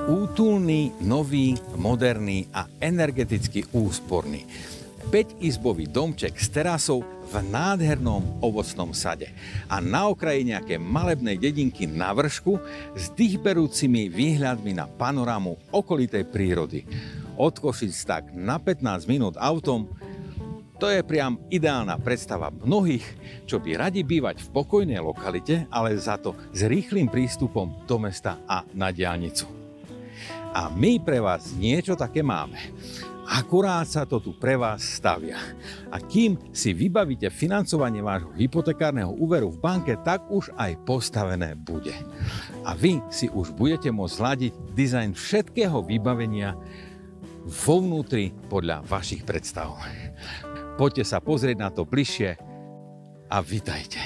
Útulný, nový, moderný a energeticky úsporný. 5-izbový domček s terasou v nádhernom ovocnom sade. A na okraji nejaké malebnej dedinky na vršku s dýchberúcimi výhľadmi na panorámu okolitej prírody. Od Košíc tak na 15 minút autom. To je priam ideálna predstava mnohých, čo by radi bývať v pokojnej lokalite, ale za to s rýchlym prístupom do mesta a na diaľnicu. A my pre vás niečo také máme. Akurát sa to tu pre vás stavia. A kým si vybavíte financovanie vášho hypotekárneho úveru v banke, tak už aj postavené bude. A vy si už budete môcť zladiť dizajn všetkého vybavenia vo vnútri podľa vašich predstav. Poďte sa pozrieť na to bližšie a vitajte.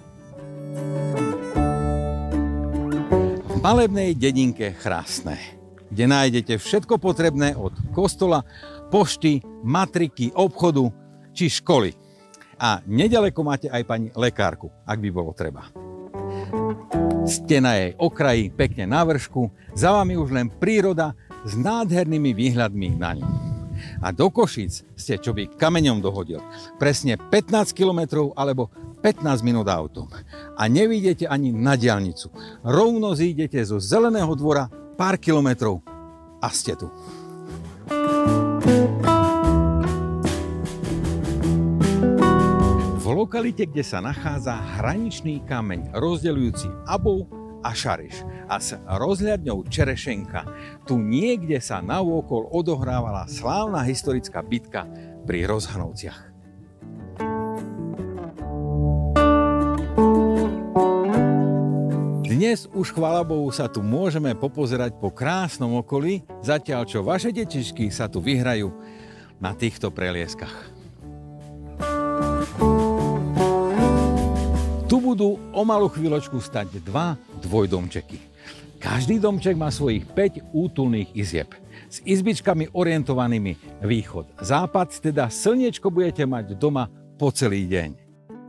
V malebnej dedinke Chrastné, kde nájdete všetko potrebné od kostola, pošty, matriky, obchodu či školy. A nedaleko máte aj pani lekárku, ak by bolo treba. Ste na jej okraji, pekne na vršku, za vami už len príroda s nádhernými výhľadmi na ňu. A do Košíc ste čo by kameňom dohodil. Presne 15 km alebo 15 minút autom. A nevidíte ani na diaľnicu. Rovno zídete zo Zeleného dvora pár kilometrov a ste tu. V lokalite, kde sa nachádza hraničný kameň rozdeľujúci Abov a Šariš a s rozhľadňou Čerešenka, tu niekde sa naokolo odohrávala slávna historická bitka pri Rozhanovciach. Dnes už, chvála Bohu, sa tu môžeme popozerať po krásnom okolí, zatiaľ čo vaše detičky sa tu vyhrajú na týchto prelieskach. Tu budú o malú chvíľočku stať dva dvojdomčeky. Každý domček má svojich 5 útulných izieb s izbičkami orientovanými východ-západ, teda slniečko budete mať doma po celý deň.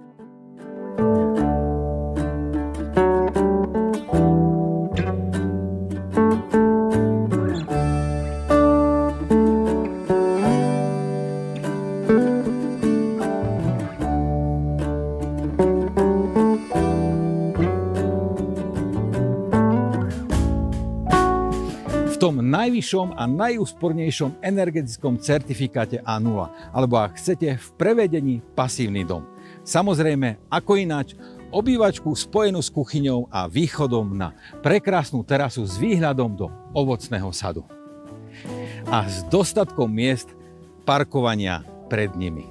V tom najvyššom a najúspornejšom energetickom certifikáte A0, alebo ak chcete v prevedení pasívny dom. Samozrejme, ako ináč, obývačku spojenú s kuchyňou a východom na prekrásnu terasu s výhľadom do ovocného sadu. A s dostatkom miest parkovania pred nimi.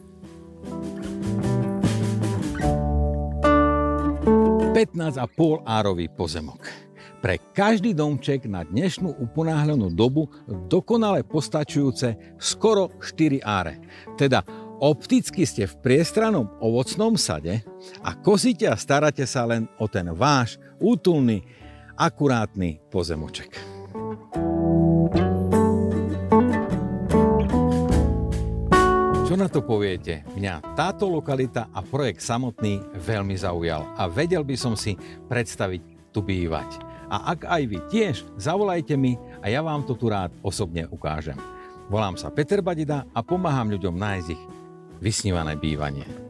$15,5 árový pozemok. Pre každý domček na dnešnú uponáhľanú dobu dokonale postačujúce skoro 4 áre. Teda opticky ste v priestrannom ovocnom sade a kosíte a staráte sa len o ten váš útulný, akurátny pozemoček. Čo na to poviete? Mňa táto lokalita a projekt samotný veľmi zaujal a vedel by som si predstaviť tu bývať. A ak aj vy tiež, zavolajte mi a ja vám to tu rád osobne ukážem. Volám sa Peter Badida a pomáham ľuďom nájsť ich vysnívané bývanie.